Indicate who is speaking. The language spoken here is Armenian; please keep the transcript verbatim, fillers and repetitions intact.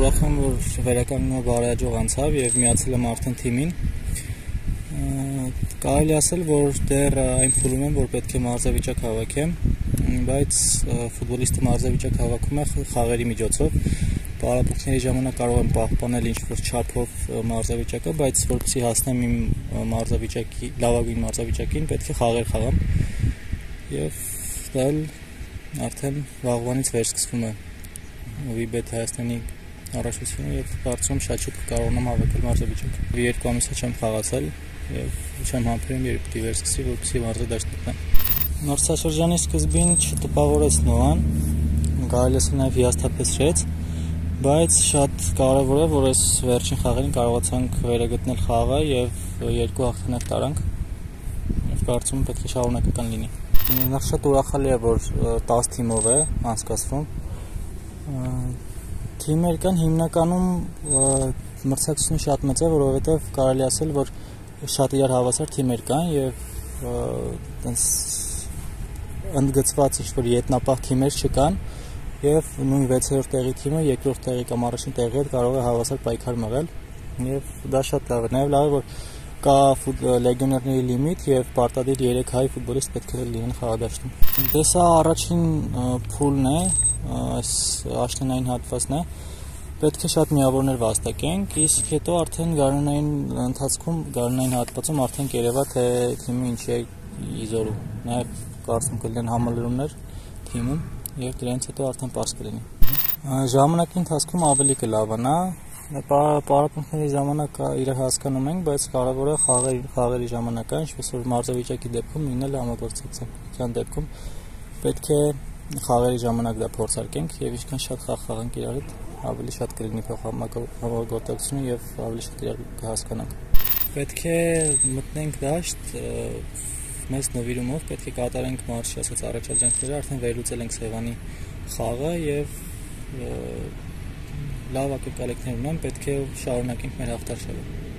Speaker 1: ուրախ եմ, որ վերականգնումը բարեհաջող անցավ եւ միացել եմ արդեն թիմին։ Կարելի ասել, որ դեռ այն փուլում եմ, որ պետք է մարզավիճակ հավաքեմ, բայց ֆուտբոլիստը մարզավիճակ հավաքում է խաղերի միջոցով։ Պարապմունքների ժամանակ կարող եմ պահպանել ինչ-որ չափով մարզավիճակը, բայց որպեսզի հասնեմ իմ մարզավիճակի, լավագույն մարզավիճակին, պետք է խաղեր խաղամ եւ դա արդեն վաղվանից վերսկսվում է Վիբեթ Հայաստանի առաջնությունը եւ կարծում շատ շուտ կկարողանամ հավաքել մարզավիճակ։ Երկու ամիս է չեմ խաղացել եւ չեմ համբերում, երբ պիտի վերսկսի, որպեսզի մարզադաշտ գտնեմ։ Մրցաշրջանի սկզբին չտպավորեց Նոան, կարելի է նաեւ հիասթափեցրեց, բայց շատ կարևոր է, որ այս վերջին խաղերին կարողացանք վերագտնել խաղը եւ երկու հաղթանակ տարանք եւ կարծում եմ պետք է շարունակական լինի։ Նախ շատ ուրախալի է, որ տասը թիմով է անցկացվում։ Թիմեր կան, հիմնականում մրցակցությունը շատ մեծ է, որովհետև կարելի ասել, որ շատ իրար հավասար թիմեր կան եւ այտենց ընդգծված ինչ-որ ետնապահ թիմեր չկան եւ նույն վեցերորդ տեղի թիմը երկրորդ տեղի կամ առաջին տեղի հետ կարող է հավասար պայքար մղել եւ դա շատ լավ է։ Նաեւ լավ է, որ կա լեգիոներների լիմիտ եւ պարտադիր երեք հայ ֆուտբոլիստ պետք է լինեն խաղադաշտում։ Դե սա առաջին փուլն է, այս աշնանային հատվածն է, պետք է շատ միավորներ վաստակենք, իսկ հետո արդեն գարնանային ընթացքում, գարնանային հատվածում արդեն կերևա թե թիմը ինչ է իզորում, նաև կարծում կլինեն համալրումներ թիմում եւ դրանից հետո արդեն պարզ կլինի։ Ժամանակի ընթացքում ավելի կլավանա, պարապմունքների ժամանակ իրար հասկանում ենք, բայց կարևոր է խաղերի, խաղերի ժամանակը, ինչպես որ մարզավիճակի դեպքում լինել համագործակցության դեպքում պետք է խաղերի ժամանակ դա փորձարկենք եւ ինչքան շատ խաղ խաղանք իրար հետ, ավելի շատ կլինի համագործակցությունը եւ ավելի շատ իրար կհասկանանք։ Պետք է մտնենք դաշտ մեծ նվիրումով, պետք է կատարենք մարզի ասած առաջադրանքները, արդեն վերլուծել ենք Սևանի խաղը եւ լավ ակնկալիքներ ունեմ, պետք է շարունակենք մեր հաղթարշավը։